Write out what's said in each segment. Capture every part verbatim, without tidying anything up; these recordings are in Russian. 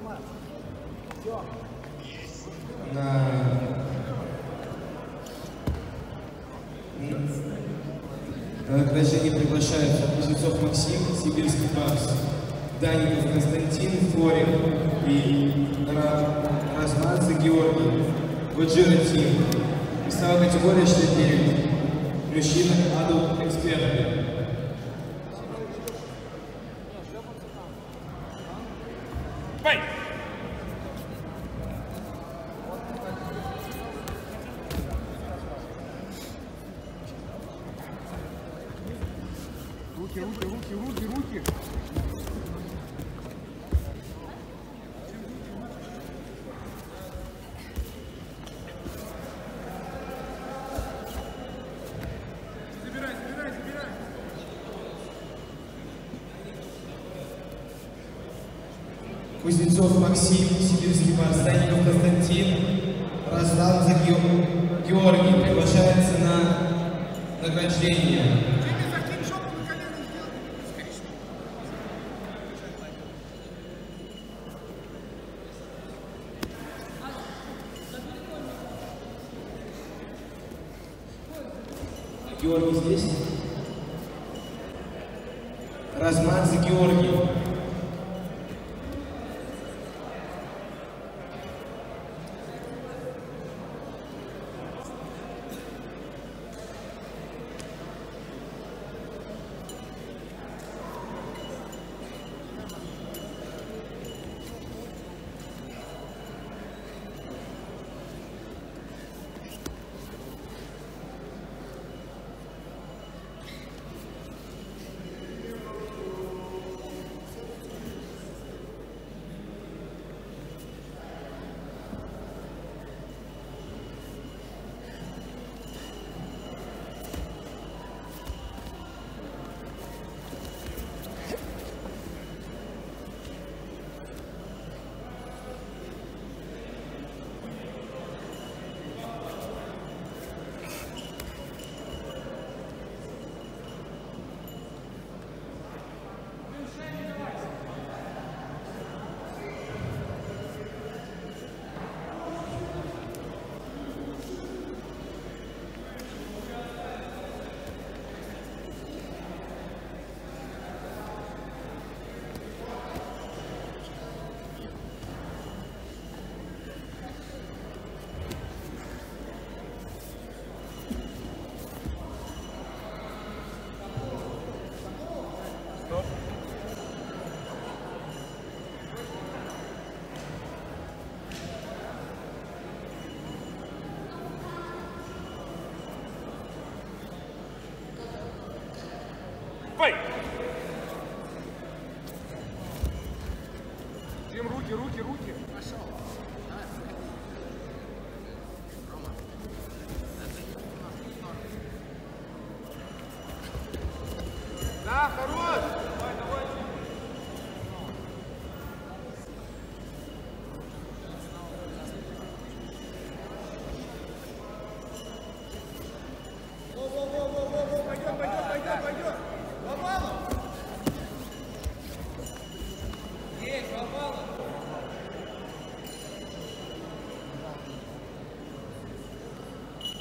На... На награждение приглашаются Кузнецов Максим, Сибирский Барс, Даников Константин, Флорин и Размадзе Георгий. Ваджира Тим. Весовая категория шестьдесят девять. Мужчина, адult, эксперт. Руки, руки, руки, руки, руки. Забирай, забирай, забирай. Кузнецов Максим, Сибирский Барс, Даников Константин, Размадзе Георгий приглашается на награждение. Георгий здесь? Размадзе Георгий. Дим, руки, руки, руки. Пошел. Да, хорош. Давай, давай. Во-во-во-во-во, пойдет, пойдет, пойдет, пойдет. Попало. Есть, попало.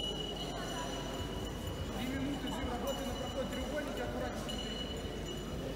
Три минуты, Дим, работай на проход треугольника, аккуратнее.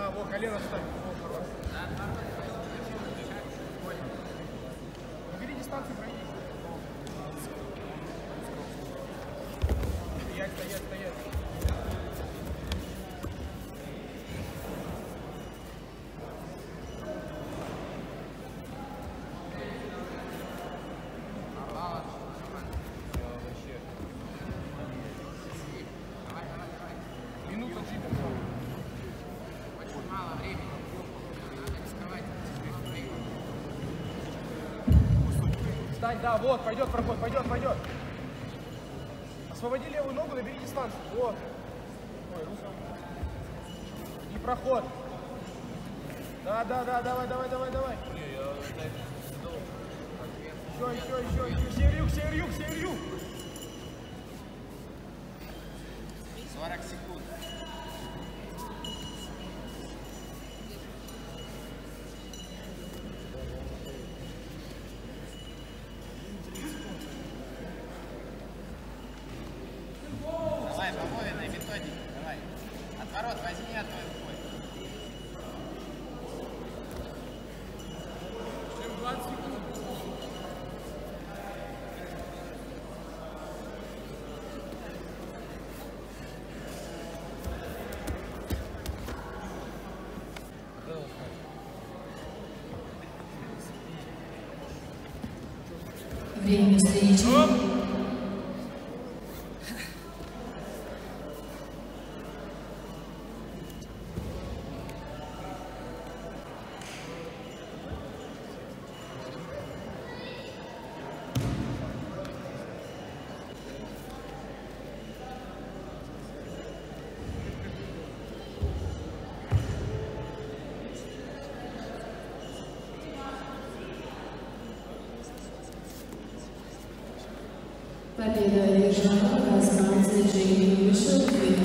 Да, вот колено ставь. Убери дистанцию, пройди. Стоять, стоять, стоять. Минута джипа. Очень мало времени. Надо рисковать. Встань, да, вот, пойдет проход, пойдет, пойдет. Освободи левую ногу, набери дистанцию. Вот. Ой, русло. И проход. Да, да, да, давай, давай, давай, давай. Еще, еще, еще, еще. Север-юг, север-юг, север-юг. сорок секунд. Давай, по Вовиной методике, давай. Отворот возьми одной рукой. двадцать секунд. Время встречи. Победа одержана Казанцев Женя Мишель.